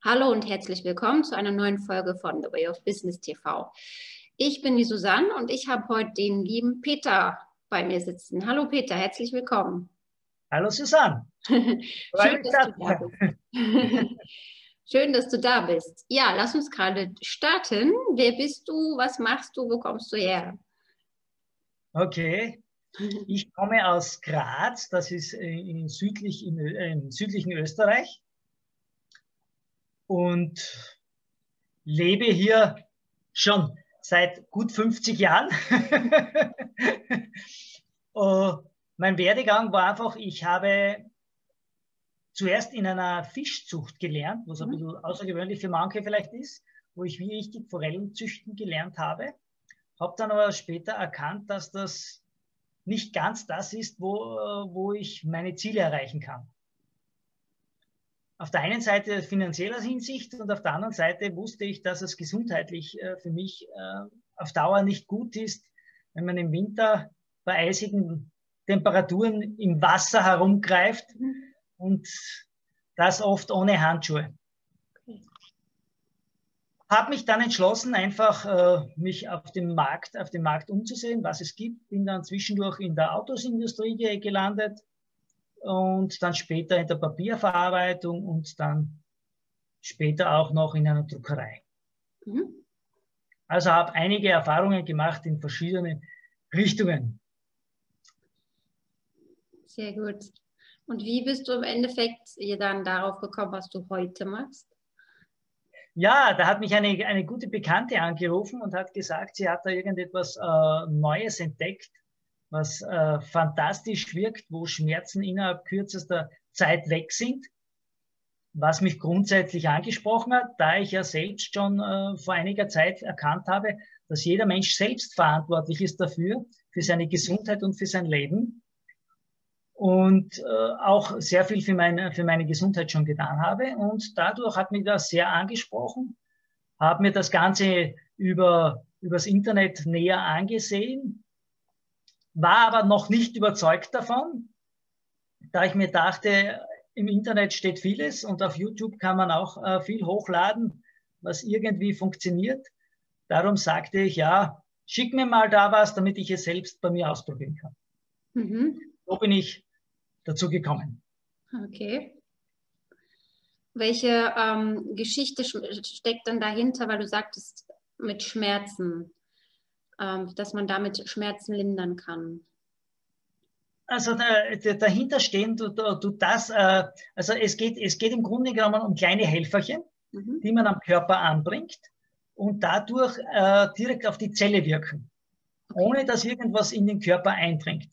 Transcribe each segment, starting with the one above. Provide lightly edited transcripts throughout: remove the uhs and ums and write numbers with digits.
Hallo und herzlich willkommen zu einer neuen Folge von The Way of Business TV. Ich bin die Susanne und ich habe heute den lieben Peter bei mir sitzen. Hallo Peter, herzlich willkommen. Hallo Susanne. Schön, dass du da bist. Schön, dass du da bist. Ja, lass uns gerade starten. Wer bist du? Was machst du? Wo kommst du her? Okay, ich komme aus Graz, das ist im südlichen Österreich und lebe hier schon seit gut 50 Jahren. Mein Werdegang war einfach, ich habe zuerst in einer Fischzucht gelernt, was ein bisschen außergewöhnlich für manche vielleicht ist, wo ich wie richtig Forellen züchten gelernt habe dann aber später erkannt, dass das nicht ganz das ist, wo ich meine Ziele erreichen kann. Auf der einen Seite finanzieller Hinsicht und auf der anderen Seite wusste ich, dass es gesundheitlich für mich auf Dauer nicht gut ist, wenn man im Winter bei eisigen Temperaturen im Wasser herumgreift und das oft ohne Handschuhe. Habe mich dann entschlossen, einfach mich auf dem Markt umzusehen, was es gibt. Bin dann zwischendurch in der Autosindustrie gelandet und dann später in der Papierverarbeitung und dann später auch noch in einer Druckerei. Also habe einige Erfahrungen gemacht in verschiedenen Richtungen. Sehr gut. Und wie bist du im Endeffekt dann darauf gekommen, was du heute machst? Ja, da hat mich eine gute Bekannte angerufen und hat gesagt, sie hat da irgendetwas Neues entdeckt, was fantastisch wirkt, wo Schmerzen innerhalb kürzester Zeit weg sind, was mich grundsätzlich angesprochen hat, da ich ja selbst schon vor einiger Zeit erkannt habe, dass jeder Mensch selbst verantwortlich ist dafür, für seine Gesundheit und für sein Leben und auch sehr viel für meine Gesundheit schon getan habe. Und dadurch hat mich das sehr angesprochen, habe mir das Ganze übers Internet näher angesehen, war aber noch nicht überzeugt davon, da ich mir dachte, im Internet steht vieles und auf YouTube kann man auch viel hochladen, was irgendwie funktioniert. Darum sagte ich, ja, schick mir mal da was, damit ich es selbst bei mir ausprobieren kann. So bin ich dazu gekommen. Okay. Welche Geschichte steckt dann dahinter, weil du sagtest, mit Schmerzen, dass man damit Schmerzen lindern kann? Also dahinter stehen also es geht im Grunde genommen um kleine Helferchen, die man am Körper anbringt und dadurch direkt auf die Zelle wirken, ohne dass irgendwas in den Körper eindringt.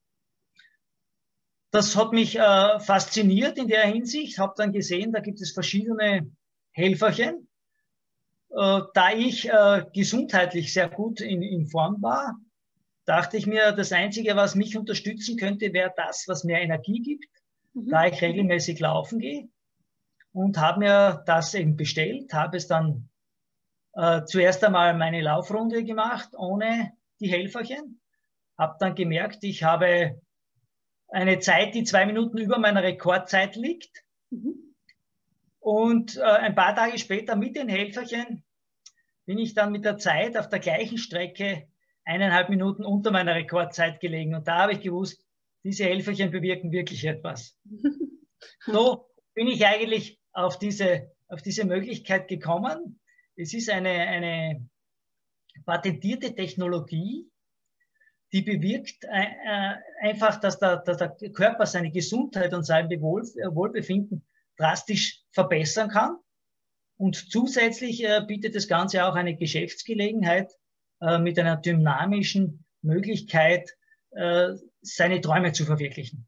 Das hat mich fasziniert in der Hinsicht, habe dann gesehen, da gibt es verschiedene Helferchen. Da ich gesundheitlich sehr gut in Form war, dachte ich mir, das Einzige, was mich unterstützen könnte, wäre das, was mir Energie gibt, da ich regelmäßig laufen gehe und habe mir das eben bestellt, habe es dann zuerst einmal meine Laufrunde gemacht, ohne die Helferchen, habe dann gemerkt, ich habe eine Zeit, die 2 Minuten über meiner Rekordzeit liegt. Und ein paar Tage später mit den Helferchen bin ich dann mit der Zeit auf der gleichen Strecke 1,5 Minuten unter meiner Rekordzeit gelegen. Und da habe ich gewusst, diese Helferchen bewirken wirklich etwas. So bin ich eigentlich auf diese Möglichkeit gekommen. Es ist eine patentierte Technologie, die bewirkt einfach, dass der Körper seine Gesundheit und sein Wohlbefinden drastisch verbessern kann. Und zusätzlich bietet das Ganze auch eine Geschäftsgelegenheit mit einer dynamischen Möglichkeit, seine Träume zu verwirklichen.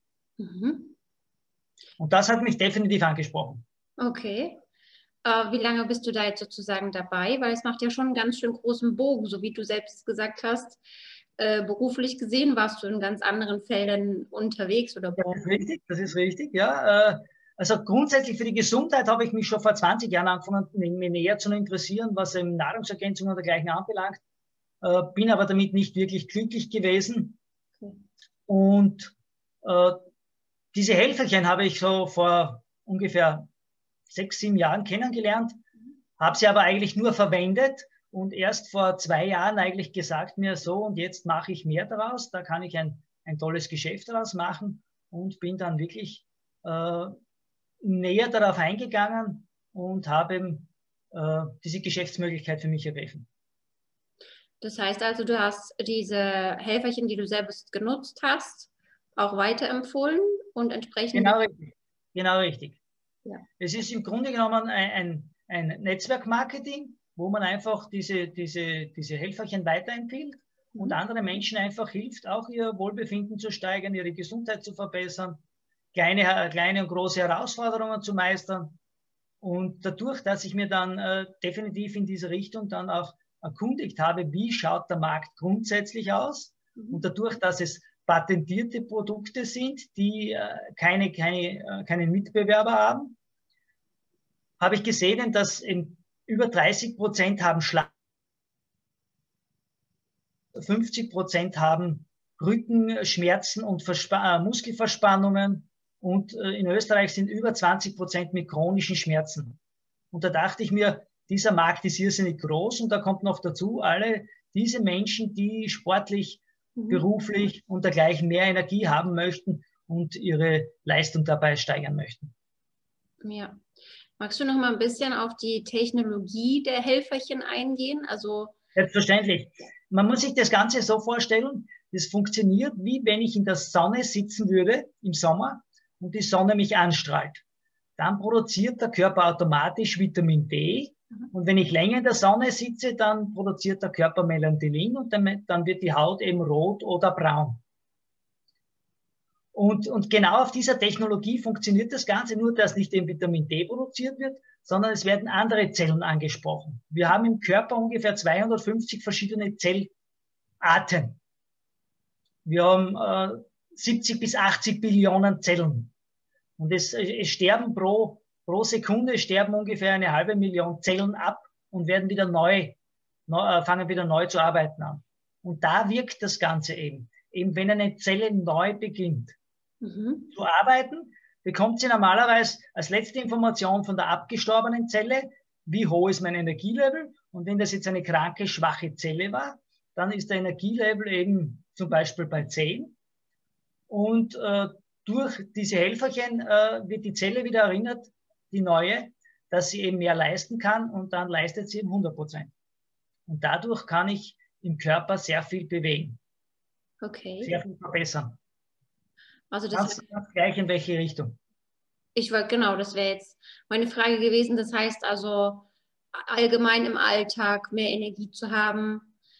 Und das hat mich definitiv angesprochen. Okay. Wie lange bist du da jetzt sozusagen dabei? Weil es macht ja schon einen ganz schön großen Bogen, so wie du selbst gesagt hast. Beruflich gesehen warst du in ganz anderen Feldern unterwegs oder Branchen. Das ist richtig, ja. Also grundsätzlich für die Gesundheit habe ich mich schon vor 20 Jahren angefangen, mich näher zu interessieren, was Nahrungsergänzung und dergleichen anbelangt. Bin aber damit nicht wirklich glücklich gewesen. Okay. Und diese Helferchen habe ich so vor ungefähr 6, 7 Jahren kennengelernt, habe sie aber eigentlich nur verwendet und erst vor 2 Jahren eigentlich gesagt mir so, und jetzt mache ich mehr daraus, da kann ich ein tolles Geschäft daraus machen und bin dann wirklich näher darauf eingegangen und habe diese Geschäftsmöglichkeit für mich ergriffen. Das heißt also, du hast diese Helferchen, die du selbst genutzt hast, auch weiterempfohlen und entsprechend... Genau richtig. Genau richtig. Ja. Es ist im Grunde genommen ein Netzwerkmarketing, wo man einfach diese Helferchen weiterempfiehlt und anderen Menschen einfach hilft, auch ihr Wohlbefinden zu steigern, ihre Gesundheit zu verbessern, kleine und große Herausforderungen zu meistern. Und dadurch, dass ich mir dann definitiv in diese Richtung dann auch erkundigt habe, wie schaut der Markt grundsätzlich aus, und dadurch, dass es patentierte Produkte sind, die keinen Mitbewerber haben, habe ich gesehen, dass über 30% haben Schlaf, 50% haben Rückenschmerzen und Muskelverspannungen, und in Österreich sind über 20% mit chronischen Schmerzen. Und da dachte ich mir, dieser Markt ist irrsinnig groß, und da kommt noch dazu, alle diese Menschen, die sportlich, beruflich und dergleichen mehr Energie haben möchten und ihre Leistung dabei steigern möchten. Ja. Magst du noch mal ein bisschen auf die Technologie der Helferchen eingehen? Also Selbstverständlich. Man muss sich das Ganze so vorstellen, das funktioniert, wie wenn ich in der Sonne sitzen würde im Sommer und die Sonne mich anstrahlt. Dann produziert der Körper automatisch Vitamin D. Und wenn ich länger in der Sonne sitze, dann produziert der Körper Melatonin, und dann wird die Haut eben rot oder braun. Und genau auf dieser Technologie funktioniert das Ganze, nur dass nicht eben Vitamin D produziert wird, sondern es werden andere Zellen angesprochen. Wir haben im Körper ungefähr 250 verschiedene Zellarten. Wir haben 70 bis 80 Billionen Zellen. Und es sterben pro Sekunde sterben ungefähr 500.000 Zellen ab und werden wieder fangen wieder neu zu arbeiten an. Und da wirkt das Ganze eben. Eben wenn eine Zelle neu beginnt zu arbeiten, bekommt sie normalerweise als letzte Information von der abgestorbenen Zelle, wie hoch ist mein Energielevel. Und wenn das jetzt eine kranke, schwache Zelle war, dann ist der Energielevel eben zum Beispiel bei 10. Und durch diese Helferchen wird die Zelle wieder erinnert, die neue, dass sie eben mehr leisten kann, und dann leistet sie eben 100%. Und dadurch kann ich im Körper sehr viel bewegen. Okay. Sehr viel verbessern. Also das ganz gleich in welche Richtung. Genau, das wäre jetzt meine Frage gewesen. Das heißt also, allgemein im Alltag mehr Energie zu haben.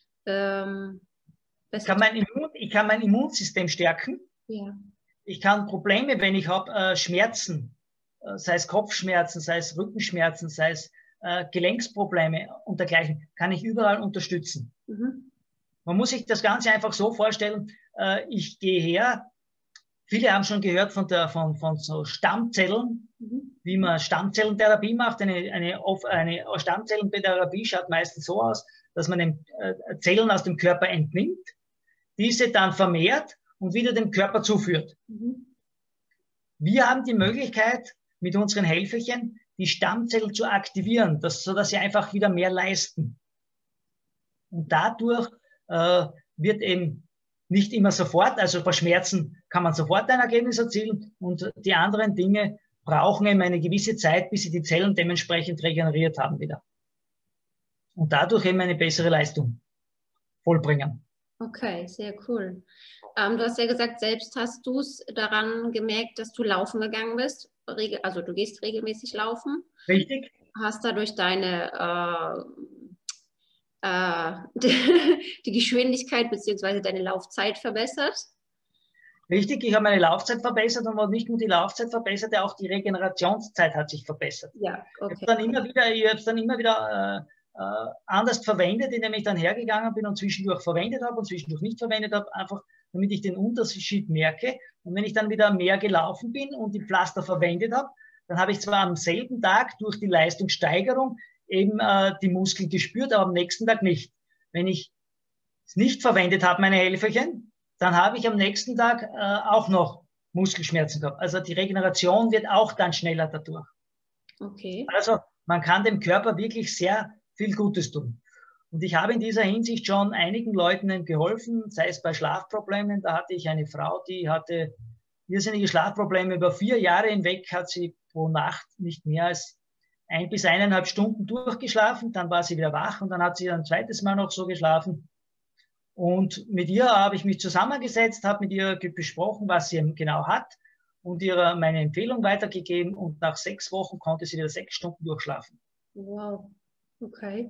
Ich kann mein Immunsystem stärken. Ja. Ich kann Probleme, wenn ich habe, Schmerzen, sei es Kopfschmerzen, sei es Rückenschmerzen, sei es Gelenksprobleme und dergleichen, kann ich überall unterstützen. Man muss sich das Ganze einfach so vorstellen, ich gehe her, viele haben schon gehört von so Stammzellen, wie man Stammzellentherapie macht. Eine Stammzellentherapie schaut meistens so aus, dass man Zellen aus dem Körper entnimmt, diese dann vermehrt und wieder dem Körper zuführt. Wir haben die Möglichkeit, mit unseren Helferchen die Stammzellen zu aktivieren, sodass sie einfach wieder mehr leisten. Und dadurch wird eben nicht immer sofort, also bei Schmerzen kann man sofort ein Ergebnis erzielen, und die anderen Dinge brauchen eben eine gewisse Zeit, bis sie die Zellen dementsprechend regeneriert haben wieder. Und dadurch eben eine bessere Leistung vollbringen. Okay, sehr cool. Du hast ja gesagt, selbst hast du es daran gemerkt, dass du laufen gegangen bist. Also du gehst regelmäßig laufen. Richtig. Hast dadurch deine die Geschwindigkeit bzw. deine Laufzeit verbessert. Richtig, ich habe meine Laufzeit verbessert, und nicht nur die Laufzeit verbessert, auch die Regenerationszeit hat sich verbessert. Ja, okay. Ich habe es dann immer wieder anders verwendet, indem ich dann hergegangen bin und zwischendurch verwendet habe und zwischendurch nicht verwendet habe, einfach damit ich den Unterschied merke. Und wenn ich dann wieder mehr gelaufen bin und die Pflaster verwendet habe, dann habe ich zwar am selben Tag durch die Leistungssteigerung eben die Muskeln gespürt, aber am nächsten Tag nicht. Wenn ich es nicht verwendet habe, meine Helferchen, dann habe ich am nächsten Tag auch noch Muskelschmerzen gehabt. Also die Regeneration wird auch dann schneller dadurch. Okay. Also man kann dem Körper wirklich sehr viel Gutes tun. Und ich habe in dieser Hinsicht schon einigen Leuten geholfen, sei es bei Schlafproblemen. Da hatte ich eine Frau, die hatte irrsinnige Schlafprobleme. Über 4 Jahre hinweg hat sie pro Nacht nicht mehr als 1 bis 1,5 Stunden durchgeschlafen. Dann war sie wieder wach und dann hat sie ein zweites Mal noch so geschlafen. Und mit ihr habe ich mich zusammengesetzt, habe mit ihr besprochen, was sie genau hat und ihr meine Empfehlung weitergegeben. Und nach 6 Wochen konnte sie wieder 6 Stunden durchschlafen. Wow, okay.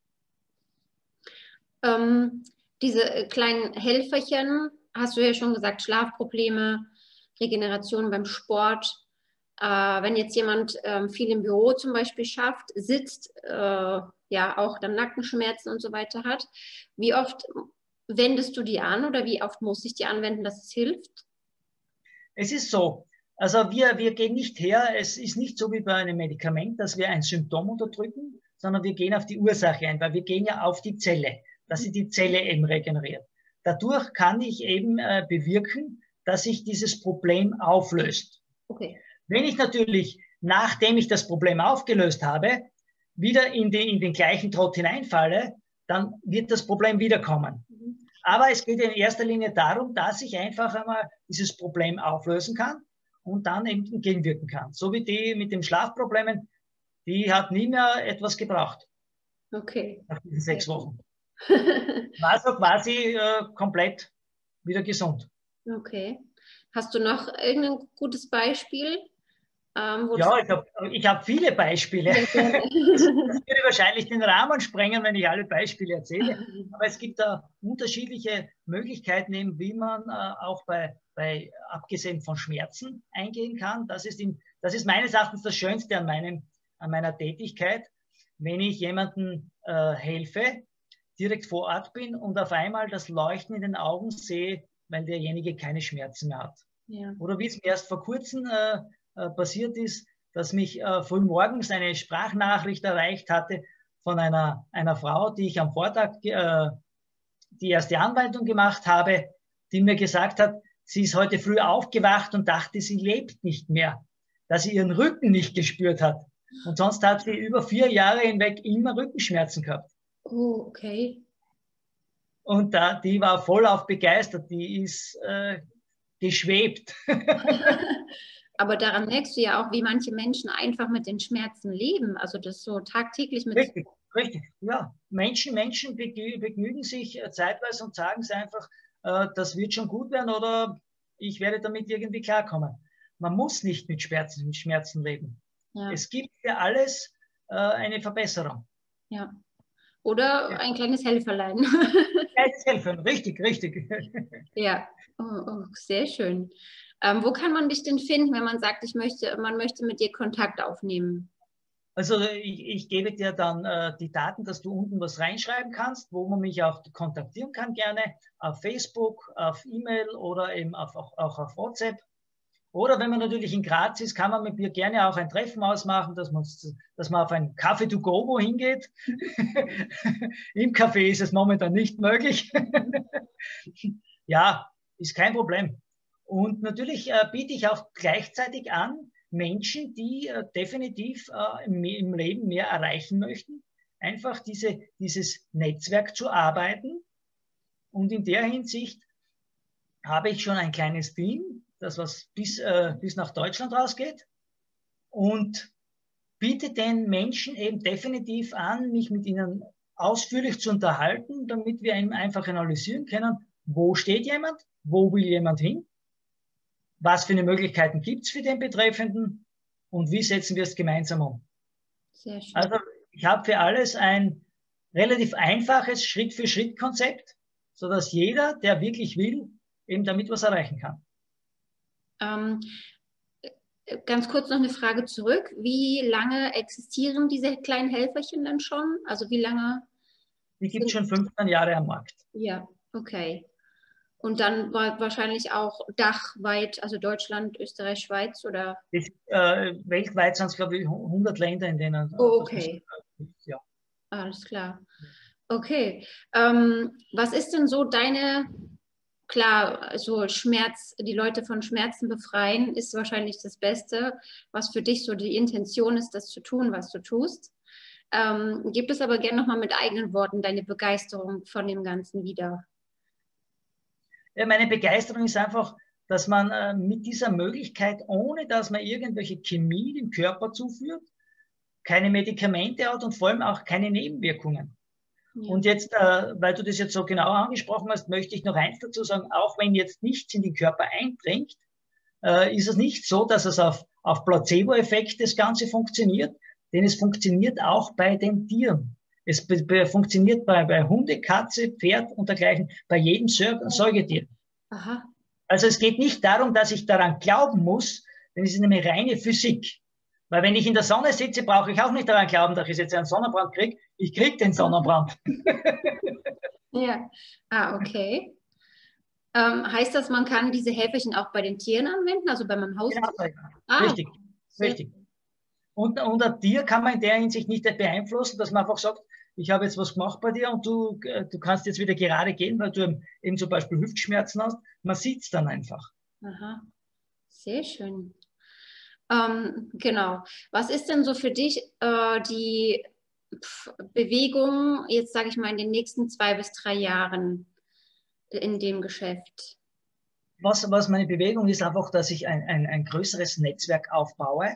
Diese kleinen Helferchen, hast du ja schon gesagt, Schlafprobleme, Regeneration beim Sport. Wenn jetzt jemand viel im Büro zum Beispiel schafft, sitzt, ja auch dann Nackenschmerzen und so weiter hat, wie oft wendest du die an oder wie oft muss ich die anwenden, dass es hilft? Es ist so, also wir gehen nicht her, es ist nicht so wie bei einem Medikament, dass wir ein Symptom unterdrücken, sondern wir gehen auf die Ursache ein, weil wir gehen ja auf die Zelle, dass sich die Zelle eben regeneriert. Dadurch kann ich eben bewirken, dass sich dieses Problem auflöst. Okay. Wenn ich natürlich, nachdem ich das Problem aufgelöst habe, wieder in den gleichen Trott hineinfalle, dann wird das Problem wiederkommen. Aber es geht in erster Linie darum, dass ich einfach einmal dieses Problem auflösen kann und dann eben entgegenwirken kann. So wie die mit den Schlafproblemen, die hat nie mehr etwas gebraucht. Okay. Nach diesen 6 Wochen. War so quasi komplett wieder gesund. Okay. Hast du noch irgendein gutes Beispiel? Ja, ich hab viele Beispiele. Das würde wahrscheinlich den Rahmen sprengen, wenn ich alle Beispiele erzähle. Aber es gibt da unterschiedliche Möglichkeiten, eben, wie man auch abgesehen von Schmerzen eingehen kann. Das ist meines Erachtens das Schönste an meiner Tätigkeit, wenn ich jemandem helfe, direkt vor Ort bin und auf einmal das Leuchten in den Augen sehe, weil derjenige keine Schmerzen mehr hat. Ja. Oder wie es mir erst vor kurzem passiert ist, dass mich frühmorgens eine Sprachnachricht erreicht hatte von einer Frau, die ich am Vortag die erste Anwendung gemacht habe, die mir gesagt hat, sie ist heute früh aufgewacht und dachte, sie lebt nicht mehr, dass sie ihren Rücken nicht gespürt hat. Und sonst hat sie über 4 Jahre hinweg immer Rückenschmerzen gehabt. Oh, okay. Und die war vollauf begeistert, die ist geschwebt. Aber daran merkst du ja auch, wie manche Menschen einfach mit den Schmerzen leben. Also das so tagtäglich mit. Richtig, richtig. Ja, Menschen begnügen sich zeitweise und sagen es einfach, das wird schon gut werden oder ich werde damit irgendwie klarkommen. Man muss nicht mit Schmerzen leben. Ja. Es gibt für alles eine Verbesserung. Ja. Oder ein kleines Helferlein. Kleines Helferlein, richtig, richtig. Ja, oh, sehr schön. Wo kann man dich denn finden, wenn man sagt, man möchte mit dir Kontakt aufnehmen? Also ich gebe dir dann die Daten, dass du unten was reinschreiben kannst, wo man mich auch kontaktieren kann gerne, auf Facebook, auf E-Mail oder eben auch auf WhatsApp. Oder wenn man natürlich in Graz ist, kann man mit mir gerne auch ein Treffen ausmachen, dass man auf ein Café to go wohin geht. Im Café ist es momentan nicht möglich. Ja, ist kein Problem. Und natürlich biete ich auch gleichzeitig an, Menschen, die definitiv im Leben mehr erreichen möchten, einfach dieses Netzwerk zu arbeiten. Und in der Hinsicht habe ich schon ein kleines Team, das was bis nach Deutschland rausgeht und biete den Menschen eben definitiv an, mich mit ihnen ausführlich zu unterhalten, damit wir einfach analysieren können, wo steht jemand, wo will jemand hin, was für eine Möglichkeiten gibt es für den Betreffenden und wie setzen wir es gemeinsam um. Sehr schön. Also ich habe für alles ein relativ einfaches Schritt-für-Schritt-Konzept, sodass jeder, der wirklich will, eben damit was erreichen kann. Ganz kurz noch eine Frage zurück. Wie lange existieren diese kleinen Helferchen denn schon? Also wie lange? Die gibt es schon 15 Jahre am Markt. Ja, okay. Und dann wahrscheinlich auch dachweit, also Deutschland, Österreich, Schweiz oder? Weltweit sind es, glaube ich, 100 Länder, in denen. Oh, okay. Ja. Alles klar. Okay. Was ist denn so deine klar, also Schmerz, die Leute von Schmerzen befreien, ist wahrscheinlich das Beste, was für dich so die Intention ist, das zu tun, was du tust. Gib es aber gerne nochmal mit eigenen Worten deine Begeisterung von dem Ganzen wieder. Ja, meine Begeisterung ist einfach, dass man mit dieser Möglichkeit, ohne dass man irgendwelche Chemie dem Körper zuführt, keine Medikamente hat und vor allem auch keine Nebenwirkungen. Ja. Und jetzt, weil du das jetzt so genau angesprochen hast, möchte ich noch eins dazu sagen, auch wenn jetzt nichts in den Körper eindringt, ist es nicht so, dass es auf Placebo-Effekt das Ganze funktioniert, denn es funktioniert auch bei den Tieren. Es funktioniert bei Hunde, Katze, Pferd und dergleichen, bei jedem Säugetier. Aha. Also es geht nicht darum, dass ich daran glauben muss, denn es ist eine reine Physik. Weil wenn ich in der Sonne sitze, brauche ich auch nicht daran glauben, dass ich jetzt einen Sonnenbrand kriege. Ich kriege den Sonnenbrand. Ja, okay. Heißt das, man kann diese Helferchen auch bei den Tieren anwenden, also bei meinem Haustier? Genau, richtig, richtig. Und ein Tier kann man in der Hinsicht nicht beeinflussen, dass man einfach sagt, ich habe jetzt was gemacht bei dir und du kannst jetzt wieder gerade gehen, weil du eben zum Beispiel Hüftschmerzen hast. Man sieht es dann einfach. Aha, sehr schön. Genau. Was ist denn so für dich die Bewegung, jetzt sage ich mal, in den nächsten 2 bis 3 Jahren in dem Geschäft? Was meine Bewegung ist, einfach, dass ich ein größeres Netzwerk aufbaue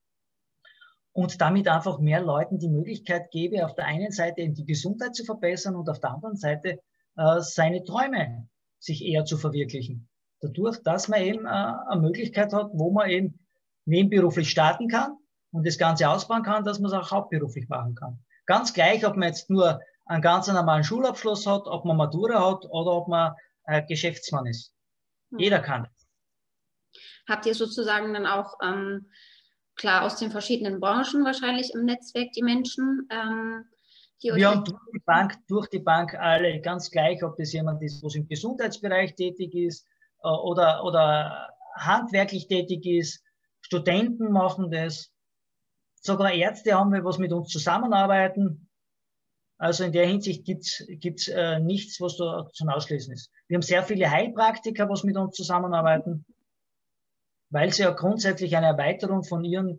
und damit einfach mehr Leuten die Möglichkeit gebe, auf der einen Seite die Gesundheit zu verbessern und auf der anderen Seite seine Träume sich eher zu verwirklichen. Dadurch, dass man eben eine Möglichkeit hat, wo man eben nebenberuflich starten kann und das Ganze ausbauen kann, dass man es auch hauptberuflich machen kann. Ganz gleich, ob man jetzt nur einen ganz normalen Schulabschluss hat, ob man Matura hat oder ob man Geschäftsmann ist. Jeder kann das. Habt ihr sozusagen dann auch, klar, aus den verschiedenen Branchen wahrscheinlich im Netzwerk die Menschen, die euch... Wir haben durch die Bank alle ganz gleich, ob das jemand ist, was im Gesundheitsbereich tätig ist oder handwerklich tätig ist. Studenten machen das. Sogar Ärzte haben wir, was mit uns zusammenarbeiten. Also in der Hinsicht gibt's nichts, was da zum Ausschließen ist. Wir haben sehr viele Heilpraktiker, was mit uns zusammenarbeiten, weil es ja grundsätzlich eine Erweiterung von ihrer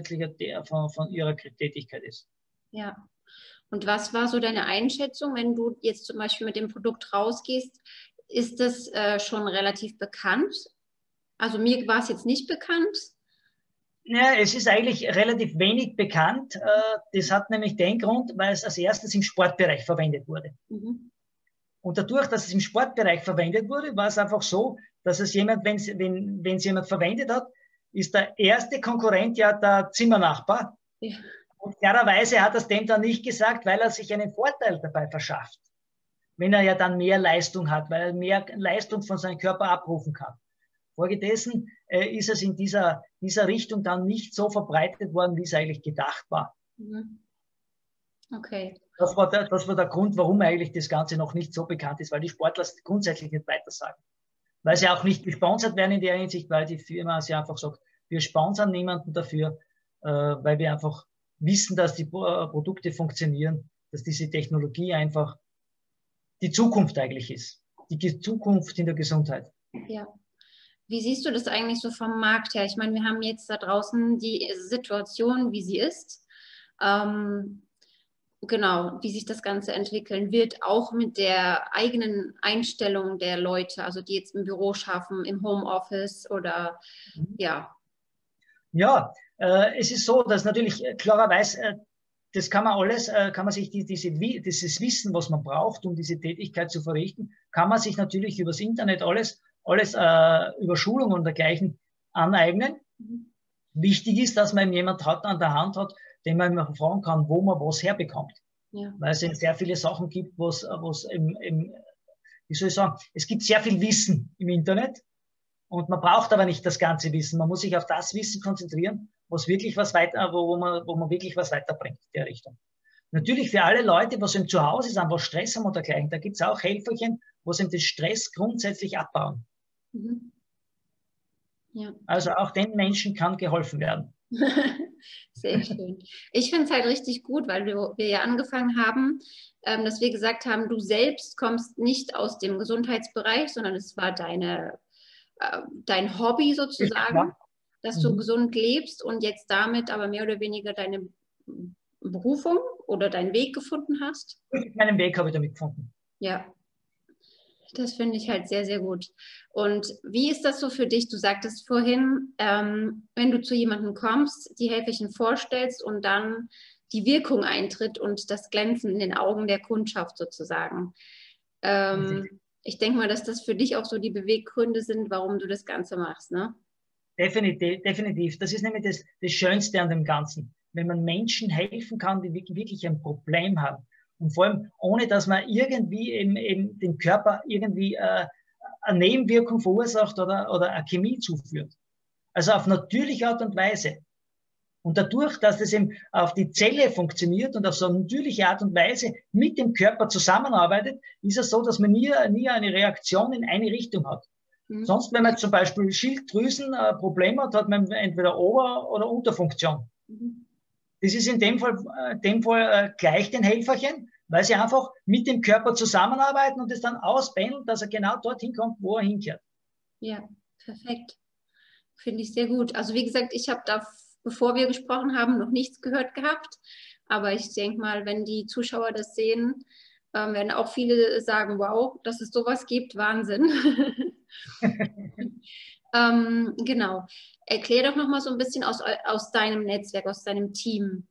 Tätigkeit ist. Ja. Und was war so deine Einschätzung, wenn du jetzt zum Beispiel mit dem Produkt rausgehst? Ist das schon relativ bekannt? Also mir war es jetzt nicht bekannt. Ja, es ist eigentlich relativ wenig bekannt. Das hat nämlich den Grund, weil es als erstes im Sportbereich verwendet wurde. Mhm. Und dadurch, dass es im Sportbereich verwendet wurde, war es einfach so, dass es jemand, wenn es jemand verwendet hat, ist der erste Konkurrent ja der Zimmernachbar. Ja. Und klarerweise hat er es dem dann nicht gesagt, weil er sich einen Vorteil dabei verschafft. Wenn er ja dann mehr Leistung hat, weil er mehr Leistung von seinem Körper abrufen kann. Folgedessen ist es in dieser Richtung dann nicht so verbreitet worden, wie es eigentlich gedacht war. Okay. Das war der Grund, warum eigentlich das Ganze noch nicht so bekannt ist, weil die Sportler es grundsätzlich nicht weitersagen. Weil sie auch nicht gesponsert werden in der Hinsicht, weil die Firma sie einfach sagt, wir sponsern niemanden dafür, weil wir einfach wissen, dass die Produkte funktionieren, dass diese Technologie einfach die Zukunft eigentlich ist. Die Zukunft in der Gesundheit. Ja. Wie siehst du das eigentlich so vom Markt her? Ich meine, wir haben jetzt da draußen die Situation, wie sie ist. Genau, wie sich das Ganze entwickeln wird, auch mit der eigenen Einstellung der Leute, also die jetzt im Büro schaffen, im Homeoffice oder ja. Ja, es ist so, dass natürlich klarerweise, das kann man alles, kann man sich dieses Wissen, was man braucht, um diese Tätigkeit zu verrichten, kann man sich natürlich übers Internet alles über Schulungen und dergleichen aneignen. Mhm. Wichtig ist, dass man jemand an der Hand hat, den man immer fragen kann, wo man was herbekommt. Ja. Weil es eben sehr viele Sachen gibt, wie soll ich sagen, es gibt sehr viel Wissen im Internet und man braucht aber nicht das ganze Wissen. Man muss sich auf das Wissen konzentrieren, was wirklich wo man wirklich was weiterbringt in der Richtung. Natürlich für alle Leute, was eben zu Hause ist, einfach Stress haben und dergleichen, da gibt es auch Helferchen, wo sie eben den Stress grundsätzlich abbauen. Mhm. Ja. Also auch den Menschen kann geholfen werden. Sehr schön. Ich finde es halt richtig gut, weil wir ja angefangen haben, dass wir gesagt haben, du selbst kommst nicht aus dem Gesundheitsbereich, sondern es war dein Hobby sozusagen, Ja. dass du Mhm. gesund lebst und jetzt damit aber mehr oder weniger deine Berufung oder deinen Weg gefunden hast. Meinen Weg habe ich damit gefunden. Ja, das finde ich halt sehr, sehr gut. Und wie ist das so für dich? Du sagtest vorhin, wenn du zu jemandem kommst, die Helferchen vorstellst und dann die Wirkung eintritt und das Glänzen in den Augen der Kundschaft sozusagen. Ich denke mal, dass das für dich auch so die Beweggründe sind, warum du das Ganze machst, ne? Definitiv, definitiv. Das ist nämlich das Schönste an dem Ganzen. Wenn man Menschen helfen kann, die wirklich ein Problem haben. Und vor allem, ohne dass man irgendwie eben dem Körper irgendwie eine Nebenwirkung verursacht oder eine Chemie zuführt. Also auf natürliche Art und Weise. Und dadurch, dass das eben auf die Zelle funktioniert und auf so eine natürliche Art und Weise mit dem Körper zusammenarbeitet, ist es so, dass man nie eine Reaktion in eine Richtung hat. Mhm. Sonst, wenn man zum Beispiel Schilddrüsenprobleme hat, hat man entweder Ober- oder Unterfunktion. Mhm. Das ist in dem Fall gleich den Helferchen, weil sie einfach mit dem Körper zusammenarbeiten und es dann auspendeln, dass er genau dorthin kommt, wo er hinkehrt. Ja, perfekt. Finde ich sehr gut. Also wie gesagt, ich habe da, bevor wir gesprochen haben, noch nichts gehört gehabt. Aber ich denke mal, wenn die Zuschauer das sehen, werden auch viele sagen, wow, dass es sowas gibt, Wahnsinn. Genau. Erklär doch noch mal so ein bisschen aus deinem Netzwerk, aus deinem Team.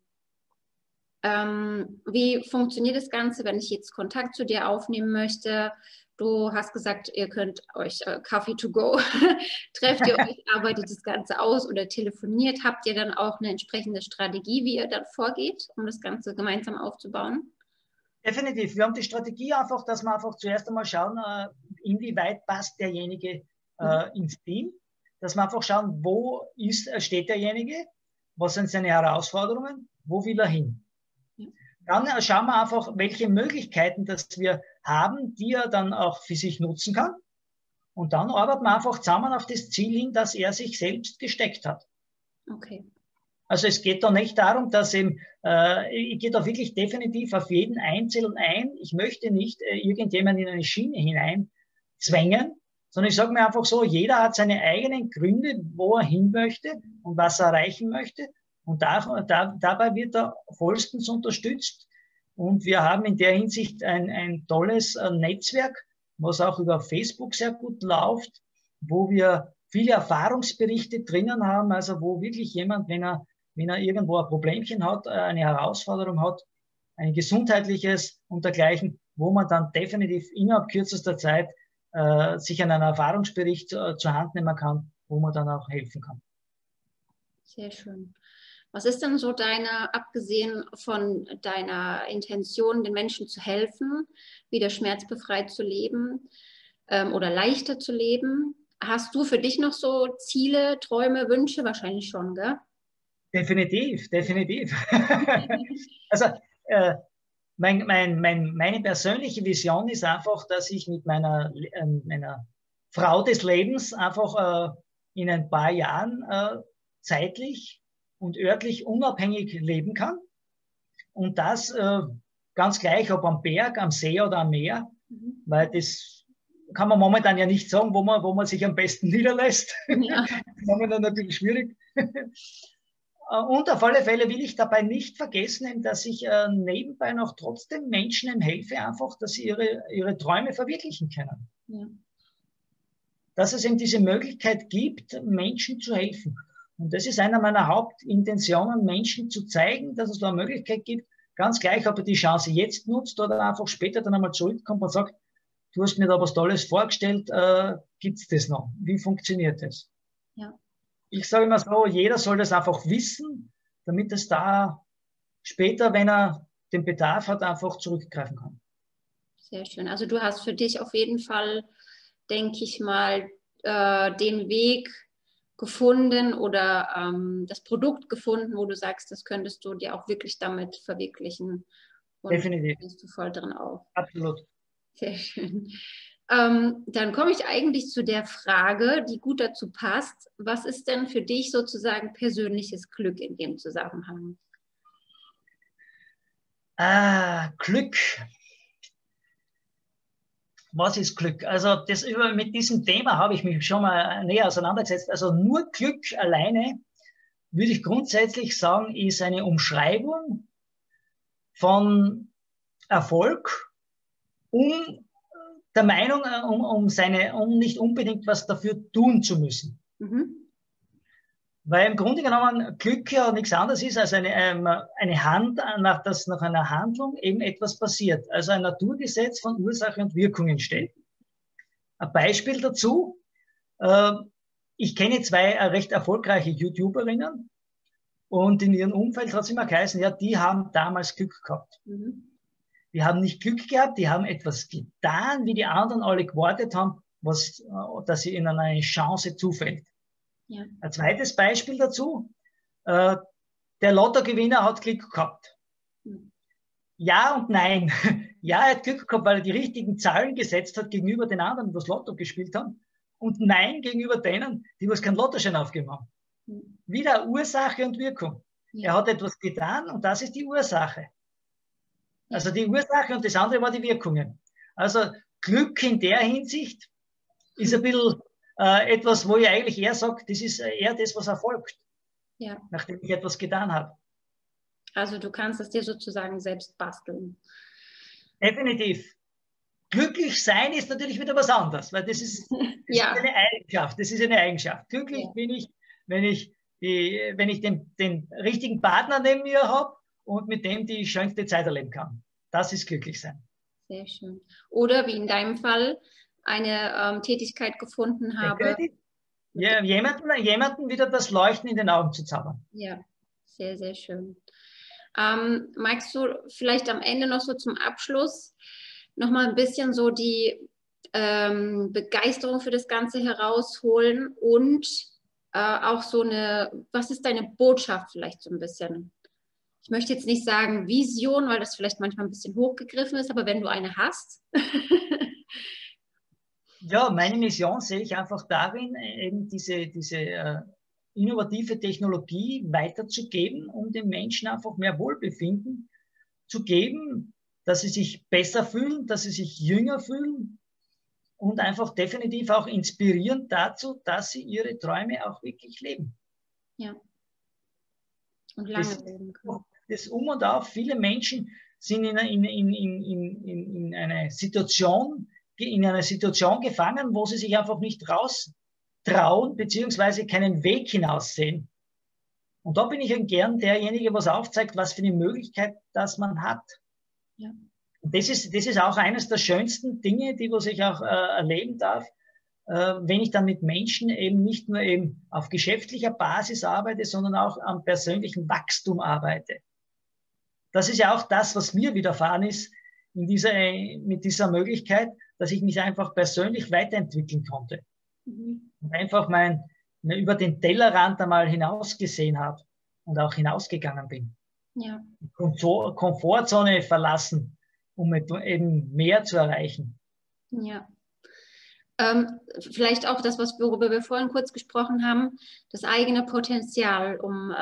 Wie funktioniert das Ganze, wenn ich jetzt Kontakt zu dir aufnehmen möchte? Du hast gesagt, ihr könnt euch Coffee to go, trefft ihr euch, arbeitet das Ganze aus oder telefoniert? Habt ihr dann auch eine entsprechende Strategie, wie ihr dann vorgeht, um das Ganze gemeinsam aufzubauen? Definitiv. Wir haben die Strategie einfach, dass wir einfach zuerst einmal schauen, inwieweit passt derjenige ins Team. Dass wir einfach schauen, steht derjenige, was sind seine Herausforderungen, wo will er hin. Dann schauen wir einfach, welche Möglichkeiten das wir haben, die er dann auch für sich nutzen kann. Und dann arbeiten wir einfach zusammen auf das Ziel hin, das er sich selbst gesteckt hat. Okay. Also es geht da nicht darum, dass ich gehe da wirklich definitiv auf jeden Einzelnen ein. Ich möchte nicht irgendjemanden in eine Schiene hineinzwängen, sondern ich sage mir einfach so, jeder hat seine eigenen Gründe, wo er hin möchte und was er erreichen möchte. Und dabei wird er vollstens unterstützt. Und wir haben in der Hinsicht ein tolles Netzwerk, was auch über Facebook sehr gut läuft, wo wir viele Erfahrungsberichte drinnen haben, also wo wirklich jemand, wenn er irgendwo ein Problemchen hat, eine Herausforderung hat, ein gesundheitliches und dergleichen, wo man dann definitiv innerhalb kürzester Zeit sich einen Erfahrungsbericht zur Hand nehmen kann, wo man dann auch helfen kann. Sehr schön. Was ist denn so abgesehen von deiner Intention, den Menschen zu helfen, wieder schmerzbefreit zu leben oder leichter zu leben? Hast du für dich noch so Ziele, Träume, Wünsche? Wahrscheinlich schon, gell? Definitiv, definitiv. Also meine persönliche Vision ist einfach, dass ich mit meiner Frau des Lebens einfach in ein paar Jahren zeitlich und örtlich unabhängig leben kann. Und das ganz gleich, ob am Berg, am See oder am Meer, weil das kann man momentan ja nicht sagen, wo man sich am besten niederlässt. Ja. Das ist momentan natürlich schwierig. Und auf alle Fälle will ich dabei nicht vergessen, dass ich nebenbei noch trotzdem Menschen helfe, einfach, dass sie ihre Träume verwirklichen können. Ja. Dass es eben diese Möglichkeit gibt, Menschen zu helfen. Und das ist einer meiner Hauptintentionen, Menschen zu zeigen, dass es da eine Möglichkeit gibt, ganz gleich, ob er die Chance jetzt nutzt oder einfach später dann einmal zurückkommt und sagt, du hast mir da was Tolles vorgestellt, gibt es das noch? Wie funktioniert das? Ja. Ich sage immer so, jeder soll das einfach wissen, damit es da später, wenn er den Bedarf hat, einfach zurückgreifen kann. Sehr schön. Also du hast für dich auf jeden Fall, denke ich mal, den Weg gefunden oder das Produkt gefunden, wo du sagst, das könntest du dir auch wirklich damit verwirklichen. Und Definitiv. da bist du voll drin auf. Absolut. Sehr schön. Dann komme ich eigentlich zu der Frage, die gut dazu passt. Was ist denn für dich sozusagen persönliches Glück in dem Zusammenhang? Glück. Was ist Glück? Also mit diesem Thema habe ich mich schon mal näher auseinandergesetzt. Also nur Glück alleine, würde ich grundsätzlich sagen, ist eine Umschreibung von Erfolg, um der Meinung, um nicht unbedingt was dafür tun zu müssen. Mhm. Weil im Grunde genommen Glück ja nichts anderes ist als eine Hand, dass nach einer Handlung eben etwas passiert. Also ein Naturgesetz von Ursache und Wirkung entsteht. Ein Beispiel dazu. Ich kenne zwei recht erfolgreiche YouTuberinnen und in ihrem Umfeld hat es immer geheißen, ja, die haben damals Glück gehabt. Mhm. Die haben nicht Glück gehabt, die haben etwas getan, wie die anderen alle gewartet haben, dass ihnen eine Chance zufällt. Ja. Ein zweites Beispiel dazu. Der Lottogewinner hat Glück gehabt. Mhm. Ja und nein. Ja, er hat Glück gehabt, weil er die richtigen Zahlen gesetzt hat gegenüber den anderen, die das Lotto gespielt haben. Und nein gegenüber denen, die was keinen Lottoschein aufgegeben haben. Mhm. Wieder Ursache und Wirkung. Ja. Er hat etwas getan und das ist die Ursache. Also die Ursache und das andere war die Wirkungen. Also Glück in der Hinsicht ist ein bisschen etwas, wo ich eigentlich eher sage, das ist eher das, was erfolgt, ja, nachdem ich etwas getan habe. Also du kannst es dir sozusagen selbst basteln. Definitiv. Glücklich sein ist natürlich wieder was anderes, weil das ist ja, ist eine Eigenschaft. Das ist eine Eigenschaft. Glücklich bin ich, wenn ich den richtigen Partner neben mir habe und mit dem die schönste Zeit erleben kann. Das ist glücklich sein. Sehr schön. Oder wie in deinem Fall, eine Tätigkeit gefunden habe. Ja, jemanden wieder das Leuchten in den Augen zu zaubern. Ja, sehr, sehr schön. Magst du vielleicht am Ende noch so zum Abschluss noch mal ein bisschen so die Begeisterung für das Ganze herausholen und auch so was ist deine Botschaft vielleicht so ein bisschen? Ich möchte jetzt nicht sagen Vision, weil das vielleicht manchmal ein bisschen hochgegriffen ist, aber wenn du eine hast. Ja, meine Mission sehe ich einfach darin, eben diese innovative Technologie weiterzugeben, um den Menschen einfach mehr Wohlbefinden zu geben, dass sie sich besser fühlen, dass sie sich jünger fühlen und einfach definitiv auch inspirieren dazu, dass sie ihre Träume auch wirklich leben. Ja. Und lange leben können. Das und auf. Viele Menschen sind in einer Situation gefangen, wo sie sich einfach nicht raustrauen, beziehungsweise keinen Weg hinaussehen. Und da bin ich gern derjenige, was aufzeigt, was für eine Möglichkeit das man hat. Ja. Und das ist auch eines der schönsten Dinge, die was ich auch erleben darf, wenn ich dann mit Menschen eben nicht nur eben auf geschäftlicher Basis arbeite, sondern auch am persönlichen Wachstum arbeite. Das ist ja auch das, was mir widerfahren ist mit dieser Möglichkeit, dass ich mich einfach persönlich weiterentwickeln konnte. Mhm. Und einfach über den Tellerrand einmal hinausgesehen habe und auch hinausgegangen bin. Ja. Komfortzone verlassen, um eben mehr zu erreichen. Ja. Vielleicht auch das, worüber wir vorhin kurz gesprochen haben, das eigene Potenzial, um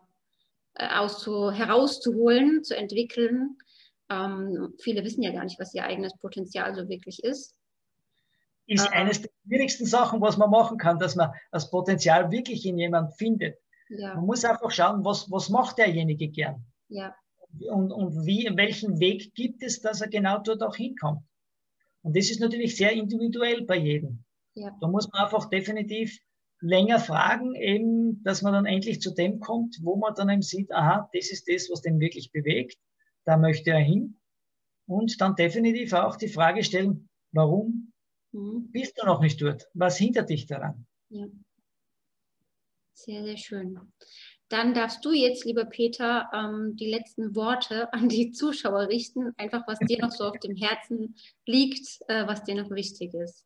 herauszuholen, zu entwickeln. Viele wissen ja gar nicht, was ihr eigenes Potenzial so wirklich ist. Ist eines der schwierigsten Sachen, was man machen kann, dass man das Potenzial wirklich in jemandem findet. Ja. Man muss einfach schauen, was macht derjenige gern. Ja. Und welchen Weg gibt es, dass er genau dort auch hinkommt. Und das ist natürlich sehr individuell bei jedem. Ja. Da muss man einfach definitiv länger fragen, eben, dass man dann endlich zu dem kommt, wo man dann eben sieht, aha, das ist das, was den wirklich bewegt, da möchte er hin. Und dann definitiv auch die Frage stellen, warum bist du noch nicht dort? Was hindert dich daran? Ja. Sehr, sehr schön. Dann darfst du jetzt, lieber Peter, die letzten Worte an die Zuschauer richten, einfach was dir noch so auf dem Herzen liegt, was dir noch wichtig ist.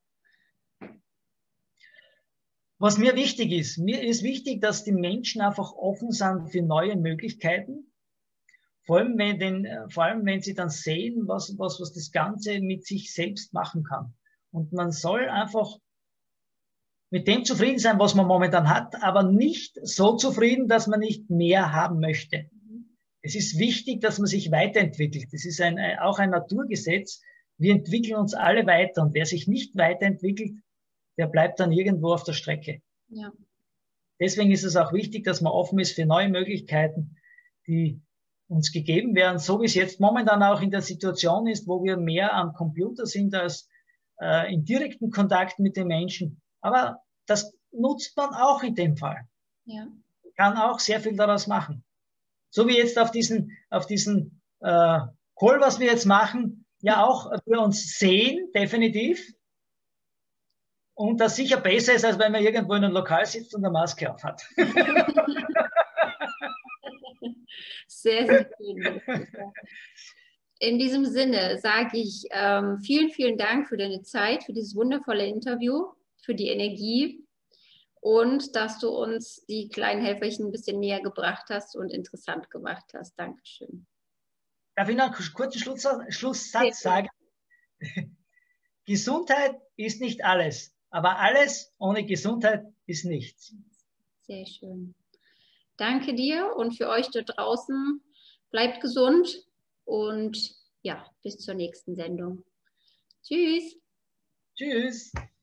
Was mir ist wichtig, dass die Menschen einfach offen sind für neue Möglichkeiten. Vor allem, wenn sie dann sehen, was das Ganze mit sich selbst machen kann. Und man soll einfach mit dem zufrieden sein, was man momentan hat, aber nicht so zufrieden, dass man nicht mehr haben möchte. Es ist wichtig, dass man sich weiterentwickelt. Das ist auch ein Naturgesetz. Wir entwickeln uns alle weiter. Und wer sich nicht weiterentwickelt, der bleibt dann irgendwo auf der Strecke. Ja. Deswegen ist es auch wichtig, dass man offen ist für neue Möglichkeiten, die uns gegeben werden, so wie es jetzt momentan auch in der Situation ist, wo wir mehr am Computer sind als in direkten Kontakt mit den Menschen. Aber das nutzt man auch in dem Fall. Ja. Man kann auch sehr viel daraus machen. So wie jetzt auf diesen Call, was wir jetzt machen, ja auch wir uns sehen, definitiv. Und das sicher besser ist, als wenn man irgendwo in einem Lokal sitzt und eine Maske auf hat. Sehr, sehr schön. In diesem Sinne sage ich vielen, vielen Dank für deine Zeit, für dieses wundervolle Interview, für die Energie und dass du uns die kleinen Helferchen ein bisschen näher gebracht hast und interessant gemacht hast. Dankeschön. Darf ich noch einen kurzen Schlusssatz sagen? Gesundheit ist nicht alles, aber alles ohne Gesundheit ist nichts. Sehr schön. Danke dir und für euch da draußen, bleibt gesund und ja, bis zur nächsten Sendung. Tschüss. Tschüss.